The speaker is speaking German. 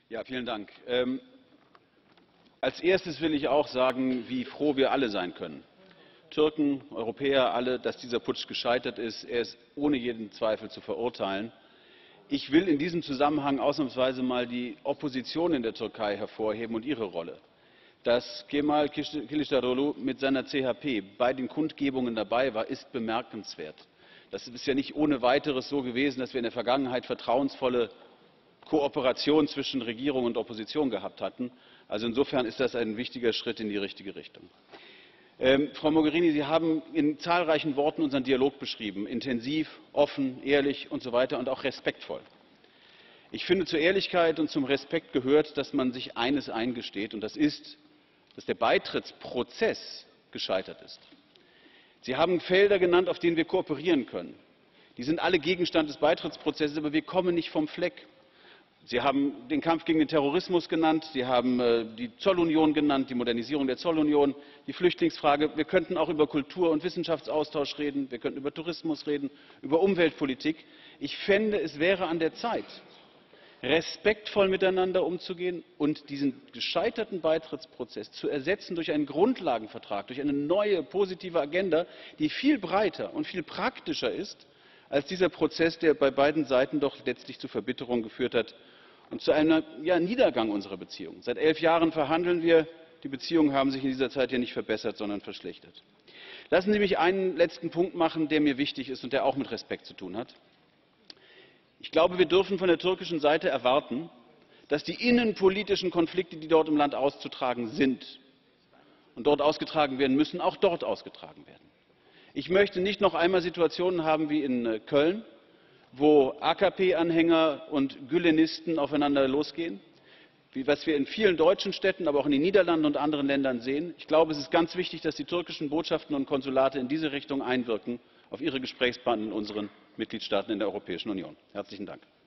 Ja, vielen Dank. Als Erstes will ich auch sagen, wie froh wir alle sein können. Türken, Europäer, alle, dass dieser Putsch gescheitert ist. Er ist ohne jeden Zweifel zu verurteilen. Ich will in diesem Zusammenhang ausnahmsweise mal die Opposition in der Türkei hervorheben und ihre Rolle. Dass Kemal Kılıçdaroğlu mit seiner CHP bei den Kundgebungen dabei war, ist bemerkenswert. Das ist ja nicht ohne weiteres so gewesen, dass wir in der Vergangenheit vertrauensvolle Kooperation zwischen Regierung und Opposition gehabt hatten. Also insofern ist das ein wichtiger Schritt in die richtige Richtung. Frau Mogherini, Sie haben in zahlreichen Worten unseren Dialog beschrieben. Intensiv, offen, ehrlich und so weiter und auch respektvoll. Ich finde, zur Ehrlichkeit und zum Respekt gehört, dass man sich eines eingesteht, und das ist, dass der Beitrittsprozess gescheitert ist. Sie haben Felder genannt, auf denen wir kooperieren können. Die sind alle Gegenstand des Beitrittsprozesses, aber wir kommen nicht vom Fleck. Sie haben den Kampf gegen den Terrorismus genannt, Sie haben die Zollunion genannt, die Modernisierung der Zollunion, die Flüchtlingsfrage. Wir könnten auch über Kultur- und Wissenschaftsaustausch reden, wir könnten über Tourismus reden, über Umweltpolitik. Ich fände, es wäre an der Zeit, respektvoll miteinander umzugehen und diesen gescheiterten Beitrittsprozess zu ersetzen durch einen Grundlagenvertrag, durch eine neue positive Agenda, die viel breiter und viel praktischer ist als dieser Prozess, der bei beiden Seiten doch letztlich zu Verbitterung geführt hat und zu einem Niedergang unserer Beziehungen. Seit 11 Jahren verhandeln wir. Die Beziehungen haben sich in dieser Zeit ja nicht verbessert, sondern verschlechtert. Lassen Sie mich einen letzten Punkt machen, der mir wichtig ist und der auch mit Respekt zu tun hat. Ich glaube, wir dürfen von der türkischen Seite erwarten, dass die innenpolitischen Konflikte, die dort im Land auszutragen sind und dort ausgetragen werden müssen, auch dort ausgetragen werden. Ich möchte nicht noch einmal Situationen haben wie in Köln, wo AKP-Anhänger und Gülenisten aufeinander losgehen, was wir in vielen deutschen Städten, aber auch in den Niederlanden und anderen Ländern sehen. Ich glaube, es ist ganz wichtig, dass die türkischen Botschaften und Konsulate in diese Richtung einwirken, auf ihre Gesprächspartner in unseren Mitgliedstaaten in der Europäischen Union. Herzlichen Dank.